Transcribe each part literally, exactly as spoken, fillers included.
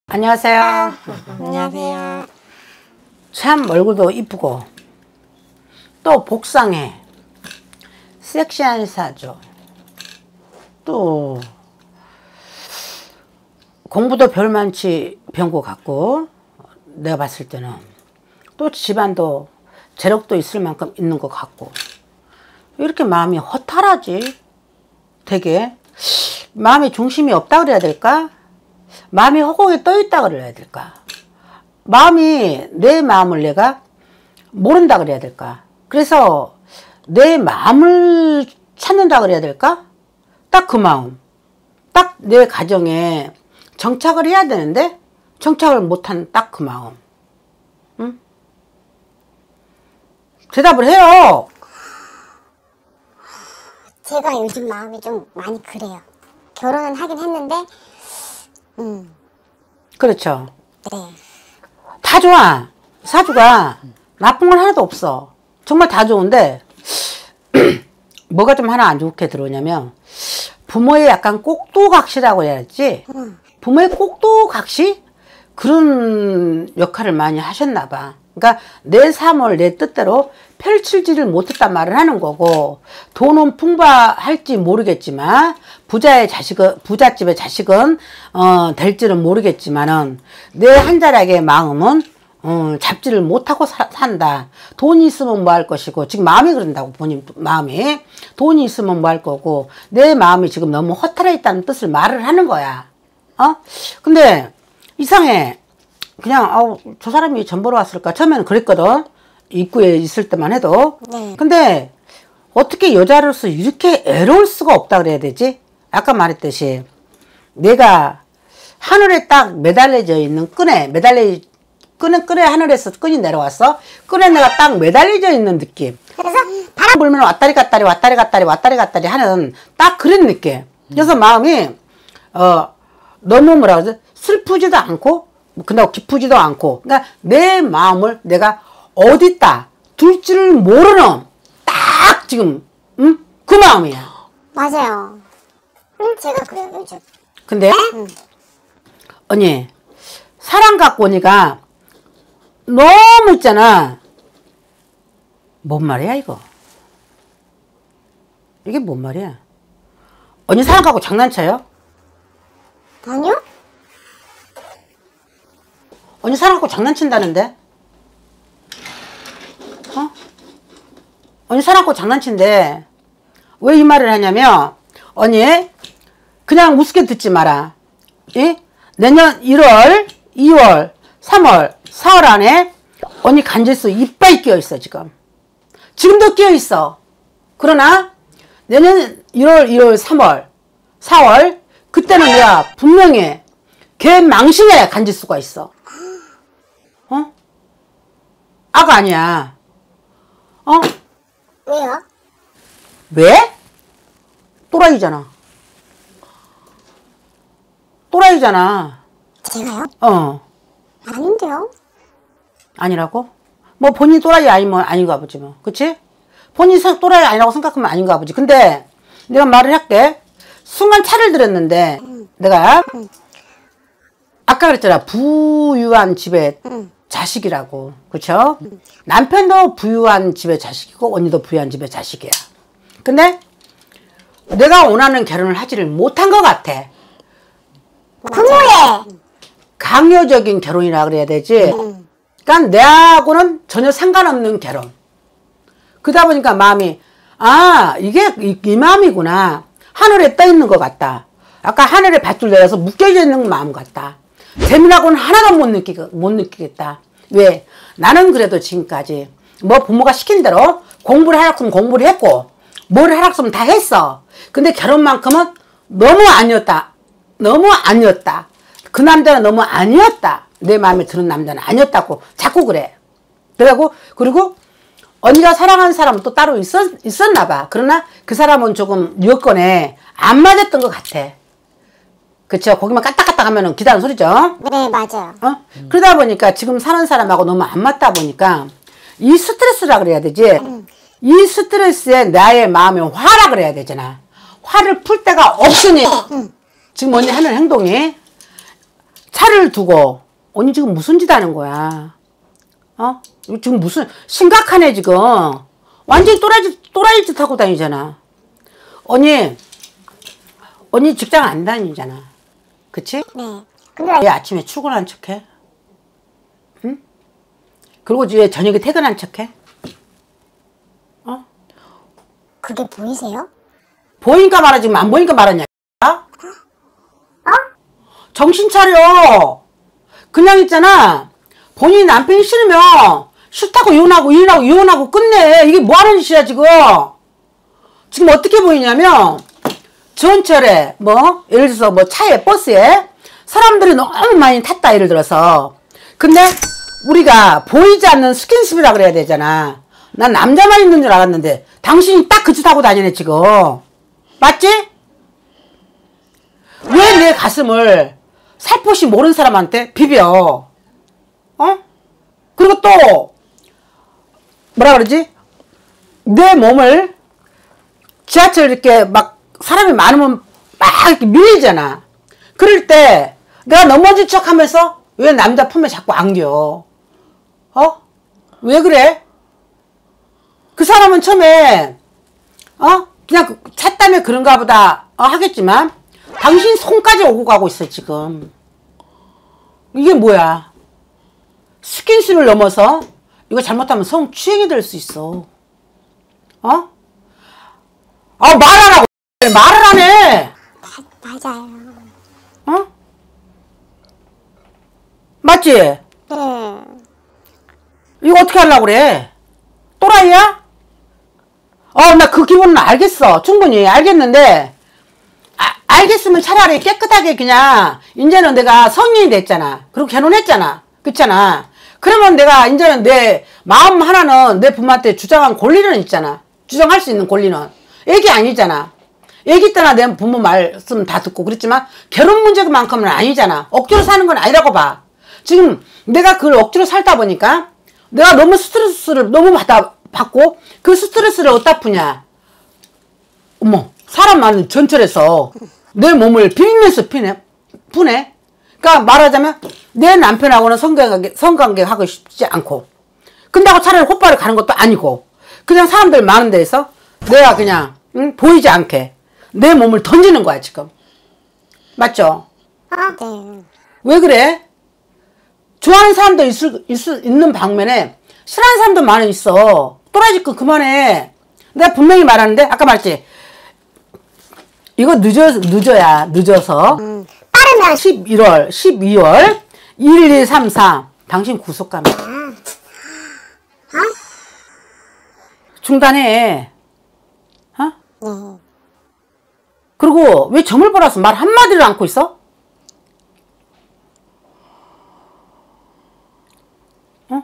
안녕하세요. 아, 안녕하세요. 참 얼굴도 이쁘고 또 복상해. 섹시한 사주. 또 공부도 별만치 병고 같고, 내가 봤을 때는 또 집안도 재력도 있을 만큼 있는 것 같고, 왜 이렇게 마음이 허탈하지? 되게 마음의 중심이 없다 그래야 될까? 마음이 허공에 떠 있다 그래야 될까? 마음이, 내 마음을 내가 모른다 그래야 될까? 그래서 내 마음을 찾는다 그래야 될까? 딱 그 마음. 딱 내 가정에 정착을 해야 되는데 정착을 못한 딱 그 마음. 응? 대답을 해요. 제가 요즘 마음이 좀 많이 그래요. 결혼은 하긴 했는데 음. 그렇죠. 네. 다 좋아. 사주가 나쁜 건 하나도 없어. 정말 다 좋은데 뭐가 좀 하나 안 좋게 들어오냐면, 부모의 약간 꼭두각시라고 해야지. 음. 부모의 꼭두각시? 그런 역할을 많이 하셨나 봐. 그러니까 내 삶을 내 뜻대로 펼치지를 못했단 말을 하는 거고, 돈은 풍부할지 모르겠지만, 부자의 자식은, 부잣집의 자식은 어, 될지는 모르겠지만은, 내 한 자락의 마음은 어, 잡지를 못하고 사, 산다. 돈이 있으면 뭐 할 것이고, 지금 마음이 그런다고, 본인 마음이. 돈이 있으면 뭐 할 거고, 내 마음이 지금 너무 허탈해 있다는 뜻을 말을 하는 거야. 어? 근데 이상해. 그냥 어, 저 사람이 전 보러 왔을까? 처음에는 그랬거든. 입구에 있을 때만 해도. 네. 근데 어떻게 여자로서 이렇게 애로울 수가 없다 그래야 되지? 아까 말했듯이 내가 하늘에 딱 매달려져 있는 끈에 매달려 끈에 끈에 하늘에서 끈이 내려왔어. 끈에 내가 딱 매달려져 있는 느낌. 그래서 바람 불면 왔다리 갔다리 왔다리 갔다리 왔다리 갔다리 하는 딱 그런 느낌. 그래서 마음이 어 너무 뭐라 그러지? 슬프지도 않고 근데 기쁘지도 않고, 그러니까 내 마음을 내가 어디다 둘지를 모르는 딱 지금 응? 그 마음이야. 맞아요. 음, 제가 그래요 요즘. 근데 음. 언니, 사랑 갖고 오니까 너무 있잖아. 뭔 말이야 이거? 이게 뭔 말이야? 언니 사랑 갖고 장난쳐요? 아니요? 언니 사랑 갖고 장난친다는데? 어? 언니 사랑 갖고 장난친데 왜 이 말을 하냐면, 언니 그냥 우습게 듣지 마라. 예? 내년 일월, 이월, 삼월, 사월 안에 언니 간질수 이빨 끼어있어 지금. 지금도 끼어있어. 그러나 내년 일월, 이월, 삼월, 사월 그때는 내가 분명히 걔 망신에 간질수가 있어. 어? 악 아니야. 어? 왜요? 왜? 또라이잖아. 또라이잖아. 제가요? 어. 아닌데요? 아니라고? 뭐 본인 또라이 아니면 아닌가 보지 뭐. 그치? 본인 또라이 아니라고 생각하면 아닌가 보지. 근데 내가 말을 할게. 순간 차를 들었는데 음. 내가 음. 아까 그랬잖아. 부유한 집의 음. 자식이라고. 그쵸? 음. 남편도 부유한 집의 자식이고 언니도 부유한 집의 자식이야. 근데 내가 원하는 결혼을 하지를 못한 것 같아. 부모의 강요적인 결혼이라 그래야 되지. 음. 그러니까 내하고는 전혀 상관없는 결혼. 그러다 보니까 마음이, 아 이게 이, 이 마음이구나. 하늘에 떠 있는 것 같다. 아까 하늘에 밧줄 내려서 묶여져 있는 마음 같다. 재미나고는 하나도 못 느끼, 못 느끼겠다. 왜? 나는 그래도 지금까지 뭐 부모가 시킨 대로 공부를 하라면 공부를 했고, 뭘 하라면 다 했어. 근데 결혼만큼은 너무 아니었다. 너무 아니었다. 그 남자는 너무 아니었다. 내 마음에 드는 남자는 아니었다고 자꾸 그래. 그리고, 그리고 언니가 사랑하는 사람은 또 따로 있었, 있었나 봐. 그러나 그 사람은 조금 여건에 안 맞았던 것 같아. 그쵸? 거기만 까딱까딱 하면은 기다는 소리죠? 네, 맞아요. 어? 음. 그러다 보니까 지금 사는 사람하고 너무 안 맞다 보니까 이 스트레스라 그래야 되지. 음. 이 스트레스에 나의 마음에 화라 그래야 되잖아. 화를 풀 데가 없으니 음. 지금 언니 하는 행동이 차를 두고 언니 지금 무슨 짓 하는 거야? 어? 지금 무슨 심각하네 지금. 완전히 또라이, 또라이 짓 하고 다니잖아. 언니 언니 직장 안 다니잖아. 그치? 네. 근데 왜 아침에 출근한 척해? 응? 그리고 왜 저녁에 퇴근한 척해? 어? 그게 보이세요? 보이니까 말하지 안 보이니까 말하냐? 어? 정신 차려. 그냥 있잖아. 본인이 남편이 싫으면 싫다고 이혼하고 이혼하고 이혼하고 끝내. 이게 뭐하는 짓이야 지금. 지금 어떻게 보이냐면 전철에 뭐 예를 들어서 뭐 차에 버스에 사람들이 너무 많이 탔다 예를 들어서. 근데 우리가 보이지 않는 스킨십이라 그래야 되잖아. 난 남자만 있는 줄 알았는데 당신이 딱 그 짓 하고 다니네 지금. 맞지? 왜 내 가슴을 살포시 모르는 사람한테 비벼? 어? 그리고 또 뭐라 그러지? 내 몸을 지하철 이렇게 막 사람이 많으면 막 이렇게 밀리잖아. 그럴 때 내가 넘어진 척 하면서 왜 남자 품에 자꾸 안겨? 어? 왜 그래? 그 사람은 처음에 어? 그냥 차 때문에 그런가 보다 어, 하겠지만 당신 손까지 오고 가고 있어 지금. 이게 뭐야? 스킨십을 넘어서 이거 잘못하면 성추행이 될 수 있어. 어? 아 말하라고. 말을 안 해. 마, 맞아요. 어? 맞지? 네. 이거 어떻게 하려고 그래? 또라이야? 어, 나 그 기분은 알겠어. 충분히 알겠는데 아, 알겠으면 차라리 깨끗하게 그냥 이제는 내가 성인이 됐잖아. 그리고 결혼했잖아. 그렇잖아. 그러면 내가 이제는 내 마음 하나는 내 부모한테 주장한 권리는 있잖아. 주장할 수 있는 권리는. 애기 아니잖아. 애기 때나 내 부모 말씀 다 듣고 그랬지만 결혼 문제만큼은 아니잖아. 억지로 사는 건 아니라고 봐. 지금 내가 그걸 억지로 살다 보니까 내가 너무 스트레스를 너무 받아, 받고 그 스트레스를 어디다 푸냐. 어머, 사람 많은 전철에서 내 몸을 비비면서 피네, 푸네. 그러니까 말하자면 내 남편하고는 성관계, 성관계 하고 싶지 않고 근다고 차라리 호빠를 가는 것도 아니고 그냥 사람들 많은 데에서 내가 그냥 응? 보이지 않게 내 몸을 던지는 거야 지금. 맞죠? 아, 네. 왜 그래? 좋아하는 사람도 있을, 있을, 있는 방면에 싫어하는 사람도 많이 있어. 또라이 짓고 그만해. 내가 분명히 말하는데 아까 말했지. 이거 늦어, 늦어야 늦어서 음, 빠르면 십일월 십이월 일, 이, 삼, 사 당신 구속감이야. 어? 중단해. 어? 네. 그리고 왜 점을 벌어서 말 한마디를 않고 있어? 어?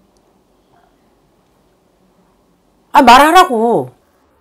아 말하라고.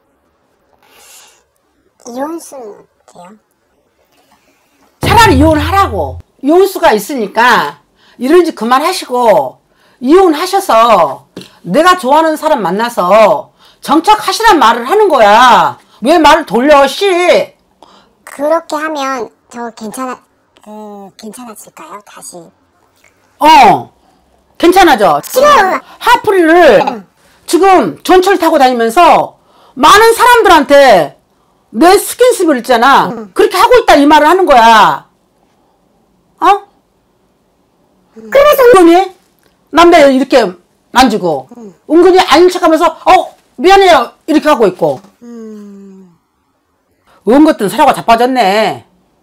이혼수는 어때요? 차라리 이혼하라고. 이혼수가 있으니까 이런 짓 그만하시고 이혼하셔서 내가 좋아하는 사람 만나서 정착하시란 말을 하는 거야. 왜 말을 돌려 씨. 그렇게 하면 저 괜찮아, 그, 괜찮아질까요? 다시. 어 괜찮아져. 지금! 하프리를 응. 지금 전철 타고 다니면서 많은 사람들한테 내 스킨십을 있잖아. 응. 그렇게 하고 있다 이 말을 하는 거야. 어? 그래서 은근히 남자 이렇게 만지고 응. 은근히 아닌 척하면서 어 미안해요 이렇게 하고 있고. 음, 은 것들은 사라가 자빠졌네.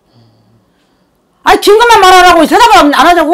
아니 긴 것만 말하라고 대답을 안 하자고.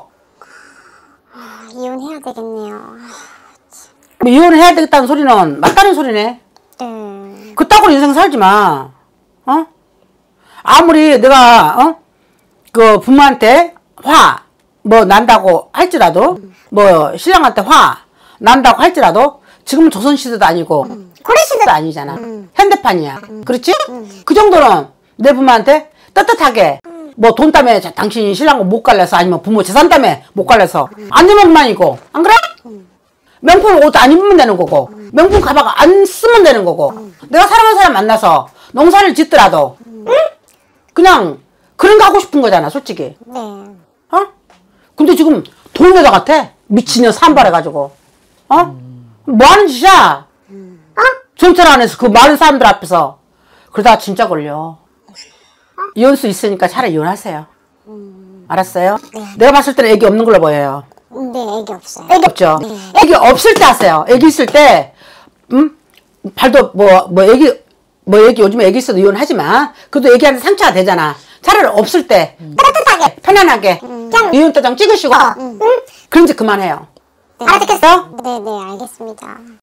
아, 이혼해야 되겠네요. 뭐 이혼해야 되겠다는 소리는 맞다는 소리네. 네. 그따구로 인생 살지 마. 어? 아무리 내가 어? 그 부모한테 화 뭐 난다고 할지라도 뭐 신랑한테 화 난다고 할지라도 지금은 조선시대도 아니고 고려시대도 아니잖아. 음. 현대판이야. 그렇지? 음. 그 정도는 내 부모한테 떳떳하게 뭐 돈 때문에 자- 당신이 신랑을 못 갈래서 아니면 부모 재산 때문에 못 갈래서 안 되면 그만이고 안 그래? 명품 옷 안 입으면 되는 거고 명품 가방 안 쓰면 되는 거고 내가 사랑하는 사람 만나서 농사를 짓더라도 응? 그냥 그런 거 하고 싶은 거잖아 솔직히. 네. 어? 근데 지금 돈 여자 같아. 미친년 산발해가지고. 어? 음. 뭐 하는 짓이야? 음. 어? 전철 안에서 그 많은 사람들 앞에서. 그러다가 진짜 걸려. 어? 이혼수 있으니까 차라리 이혼하세요. 음. 알았어요? 네. 내가 봤을 때는 애기 없는 걸로 보여요. 네, 애기 없어요. 애기 없죠? 네. 애기 없을 때 하세요. 애기 있을 때, 음? 발도 뭐, 뭐 애기, 뭐 애기, 요즘에 애기 있어도 이혼하지만, 그래도 애기한테 상처가 되잖아. 차라리 없을 때, 음. 따뜻하게, 편안하게, 음. 그냥 이혼 도장 찍으시고, 어. 음. 그럼 이제 그만해요. 네. 알아듣겠어? 네, 네, 알겠습니다.